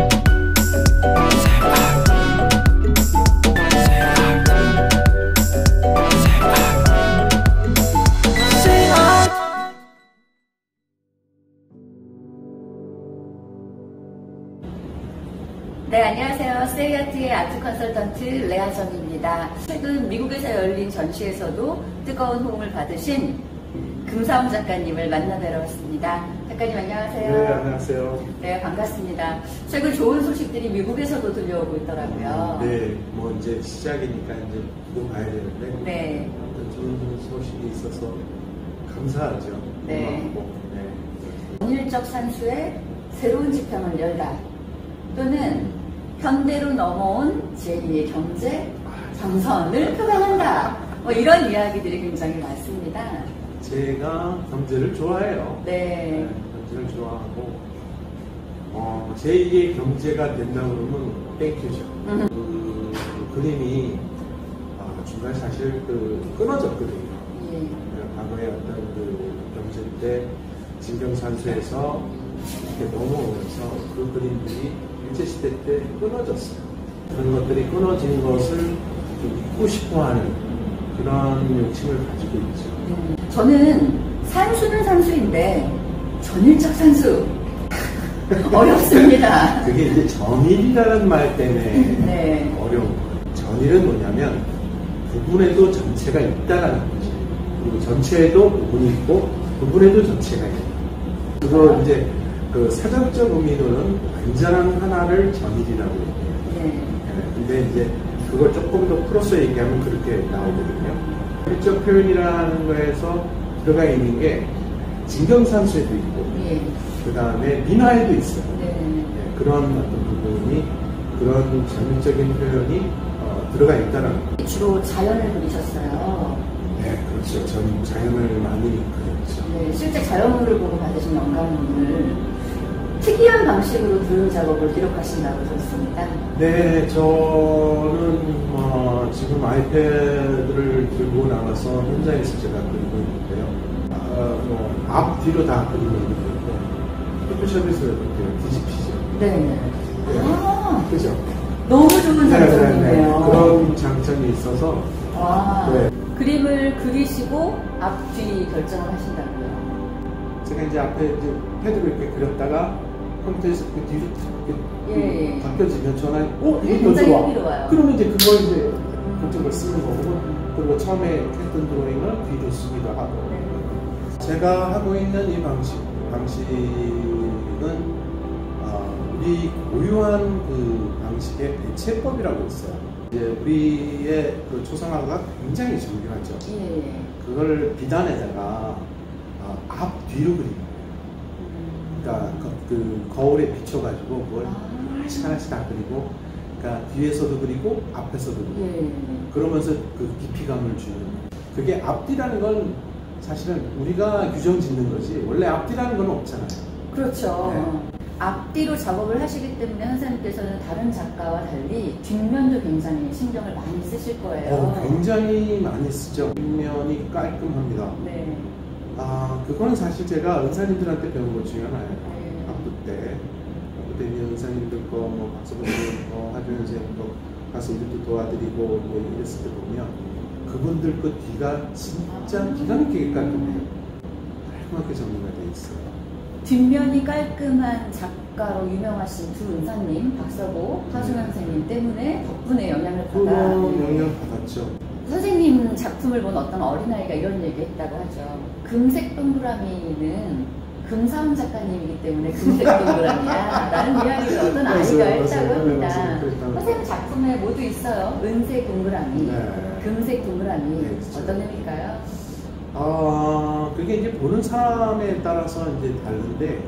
네, 안녕하세요. 세이아트의 아트 컨설턴트 레아정입니다. 최근 미국에서 열린 전시에서도 뜨거운 호응을 받으신 금사홍 작가님을 만나 뵈러 왔습니다. 작가님 안녕하세요. 네, 안녕하세요. 네, 반갑습니다. 최근 좋은 소식들이 미국에서도 들려오고 있더라고요. 네, 뭐 이제 시작이니까 이제 보고 봐야 되는데. 네. 아무튼 좋은 소식이 있어서 감사하죠. 네. 고맙고, 네. 전일적 산수의 새로운 지평을 열다. 또는 현대로 넘어온 제2의 경제 정선을 표방한다. 뭐 이런 이야기들이 굉장히 많습니다. 제가 경제를 좋아해요. 네. 경제를 좋아하고, 제2의 경제가 된다 그러면 땡큐죠. 그 그림이 중간에 사실 끊어졌거든요. 예. 과거에 어떤 경제 때 진경산수에서 이렇게 넘어오면서 그 그림들이 일제시대 때 끊어졌어요. 그런 것들이 끊어진 것을 잊고 싶어하는 그런 욕심을 가지고 있죠. 저는 산수는 산수인데 전일적 산수 어렵습니다. 그게 이제 전일이라는 말 때문에 네. 어려운 거예요. 전일은 뭐냐면 부분에도 전체가 있다라는 거죠. 그리고 전체에도 부분이 있고 부분에도 전체가 있다. 그거 이제 그 사전적 의미로는 완전한 하나를 전일이라고 얘기해요. 네. 근데 이제 그걸 조금 더 풀어서 얘기하면 그렇게 나오거든요. 일적 표현이라는 거에서 들어가 있는 게 진경산수에도 있고, 예. 그 다음에 민화에도 있어요. 네. 그런 어떤 부분이, 그런 전일적인 표현이 들어가 있다는 거예요. 주로 자연을 그리셨어요. 네, 그렇죠. 전 자연을 많이 그렸죠. 네, 실제 자연물을 보고 받으신 영감을 특이한 방식으로 드론 작업을 기록하신다고 들었습니다. 네, 저는 지금 아이패드를 들고 나가서 현장에서 제가 그리고 있는데요. 앞뒤로 다 그리고 있는데 포토샵에서 이렇게 뒤집히죠. 네. 아, 그죠? 너무 좋은 장점이네요. 그런 장점이 있어서. 네. 그림을 그리시고 앞뒤 결정을 하신다고요? 제가 이제 앞에 이제 패드로 이렇게 그렸다가 컴퓨터에서 그 뒤로 예. 바뀌어지면 전화에 이게 더 굉장히 좋아. 흥미로워요. 그러면 이제 그걸 이제 그쪽을 쓰는 거고, 그리고 처음에 했던 드로잉을 뒤로 쓰기도 하고. 네. 제가 하고 있는 이 방식은 우리 고유한 그 방식의 배채법이라고 있어요. 이제 우리의 그 초상화가 굉장히 정교하죠. 예. 그걸 비단에다가 앞뒤로 그리는 거예요. 그러니까 그 거울에 비춰가지고 그걸 하나씩 다 그리고, 그러니까 뒤에서도 그리고 앞에서도 그리고, 예. 그러면서 그 깊이감을 주는. 그게 앞뒤라는 건 사실은 우리가 규정 짓는 거지 원래 앞뒤라는 건 없잖아요. 그렇죠. 네. 앞뒤로 작업을 하시기 때문에 선생님께서는 다른 작가와 달리 뒷면도 굉장히 신경을 많이 쓰실 거예요. 굉장히 많이 쓰죠. 뒷면이 깔끔합니다. 네. 그거는 사실 제가 은사님들한테 배운 것 중에 하나예요. 네. 바쁠 때 있는 은사님들 거, 박사분들 거, 하준 선생님 거 가서 일도 도와드리고 이랬을 때 보면 그분들 거 뒤가 진짜 기가 막히게 깔끔해요. 깔끔하게 정리가 돼 있어요. 뒷면이 깔끔한 작가로 유명하신 두 은사님, 박서보, 하준환 선생님 때문에 덕분에 영향을 받아. 영향 받았죠. 선생님 작품을 본 어떤 어린아이가 이런 얘기 했다고 하죠. 금색 동그라미는 금사홍 작가님이기 때문에 금색 동그라미야 라는 이야기를 어떤 아이가 했다고 합니다. 선생님 작품에 모두 있어요. 은색 동그라미, 네. 금색 동그라미. 네, 어떤 의미일까요? 그게 이제 보는 사람에 따라서 이제 다른데,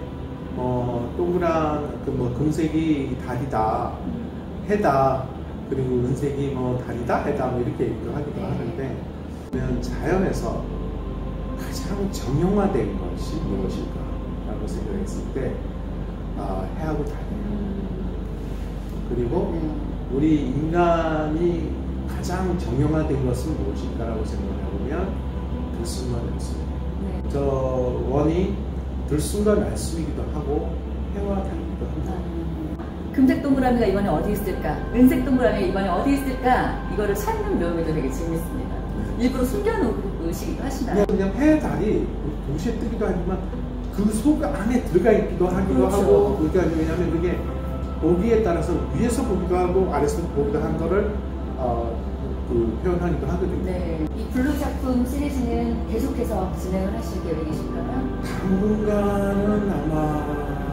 금색이 달이다, 해다, 그리고 은색이 달이다, 해다, 이렇게 얘기를 하기도 하는데, 그러면 자연에서 가장 정형화된 것이 무엇일까라고 생각했을 때, 해하고 달이에요. 그리고 우리 인간이 가장 정형화된 것은 무엇일까라고 생각해보면 들숨과 날숨. 저 원이 들숨과 날숨이기도 하고 해와 달이기도 합니다. 금색 동그라미가 이번에 어디 있을까? 은색 동그라미가 이번에 어디 있을까? 이거를 찾는 묘미도 되게 재밌습니다. 일부러 숨겨놓으시기도 하시나요? 그냥 해, 달이 동시에 뜨기도 하지만 그 속 안에 들어가 있기도 하기도 그렇죠. 하고, 그러니까 왜냐하면 그게 보기에 따라서 위에서 보기도 하고 아래에서 보기도 한 거를 표현하기도 하거든요. 네. 이 블루 작품 시리즈는 계속해서 진행을 하실 계획이실까요? 당분간은 아마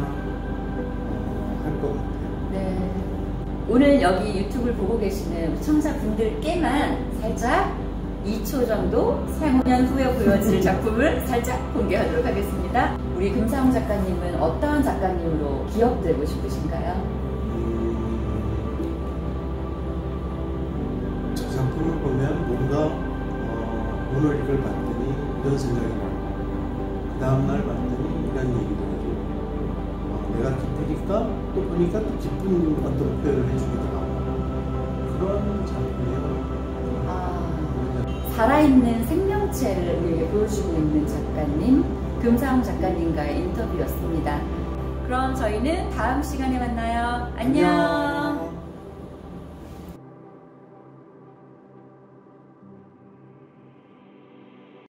할 것 같아요. 네. 오늘 여기 유튜브를 보고 계시는 시청자분들께만 살짝 2초 정도 3년 후에 보여질 작품을 살짝 공개하도록 하겠습니다. 우리 금사홍 작가님은 어떠한 작가님으로 기억되고 싶으신가요? 저 작품을 보면 뭔가 오늘 이걸 봤더니 이런 생각이 나고 그 다음날 봤더니 이런 얘기도 하고 내가 기쁘니까 또 보니까 또 기쁜 어떤 표현을 해주기도 하고 그런 작품이에요. 살아있는 생명체를 우리에게 보여주고 있는 작가님, 금사홍 작가님과의 인터뷰였습니다. 그럼 저희는 다음 시간에 만나요. 안녕.